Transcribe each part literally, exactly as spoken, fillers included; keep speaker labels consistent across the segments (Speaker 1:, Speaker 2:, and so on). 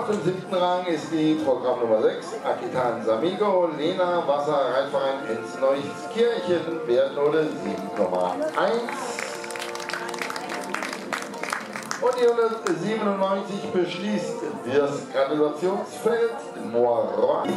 Speaker 1: Auf dem siebten Rang ist die Programmnummer sechs, Aquitans Amigo, Lena Wasser, Reitverein Enz-Neuskirchen, Wertnote sieben Komma eins. Und die hundertsiebenundneunzig beschließt das Gratulationsfeld Moirois.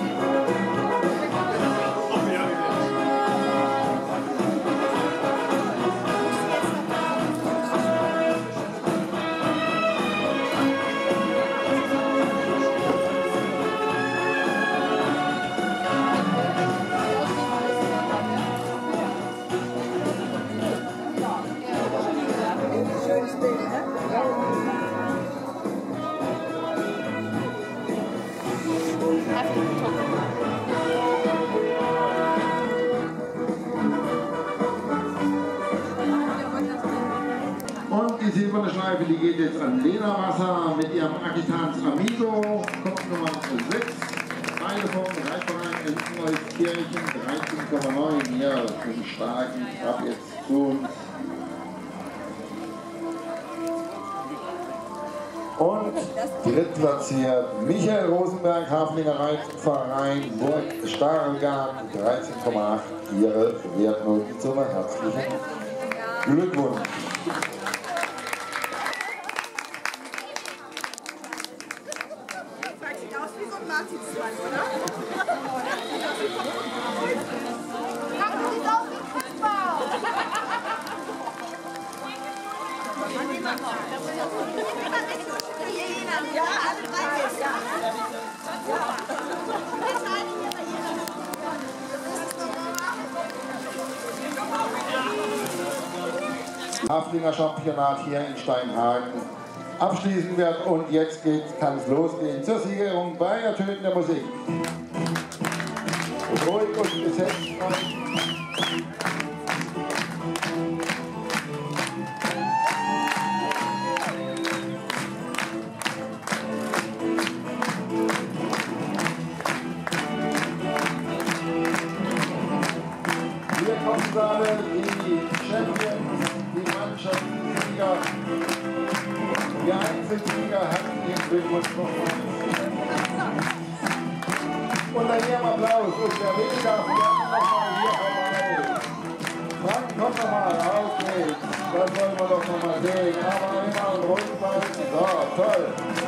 Speaker 1: Und die silberne Schleife, die geht jetzt an Lena Wasser mit ihrem Aquitans Amigo, Kopf Nummer sechs, beide vom Reitverein Enz-Neuskirchen, dreizehn Komma neun, ja, zum starken Trab jetzt zu uns. Und drittplatziert Michael Rosenberg, Haflinger Reitverein Burg Starlgarten, dreizehn Komma acht, ihre Wertnote zum herzlichen Glückwunsch.
Speaker 2: Sieht aus wie so ein Martinsmann, oder? Sieht aus wie ein Fußball! Ja, alle drei jetzt, ja.
Speaker 1: Haflinger Championat hier in Steinhagen abschließen wird und jetzt kann es losgehen zur Siegerung bei ertönender Musik. Ruhig und besetzt. Hier kommen gerade die Champions, die Mannschaftssieger, die Einzelsieger, herzlichen Glückwunsch nochmal. Unter ihrem Applaus ist der Wilder nochmal hier vorbei. Frank, komm nochmal, okay, das wollen wir doch nochmal sehen, aber immer einen ruhigen bleiben. So, toll.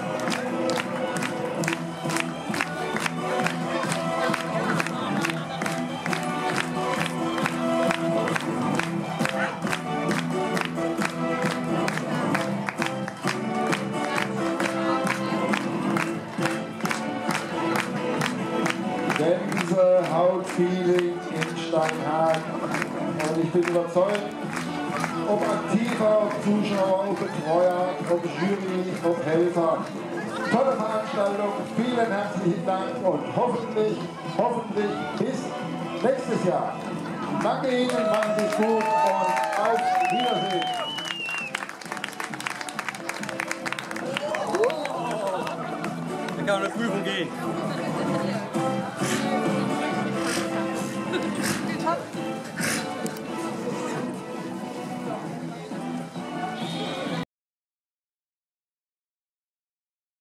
Speaker 1: Gänsehaut-Feeling in Steinhagen. Und ich bin überzeugt, ob aktiver, ob Zuschauer, ob Betreuer, ob Jury, ob Helfer. Tolle Veranstaltung, vielen herzlichen Dank und hoffentlich, hoffentlich bis nächstes Jahr. Danke Ihnen, machen Sie es gut und auf Wiedersehen.
Speaker 3: Dann kann man eine Prüfung gehen.
Speaker 2: Top.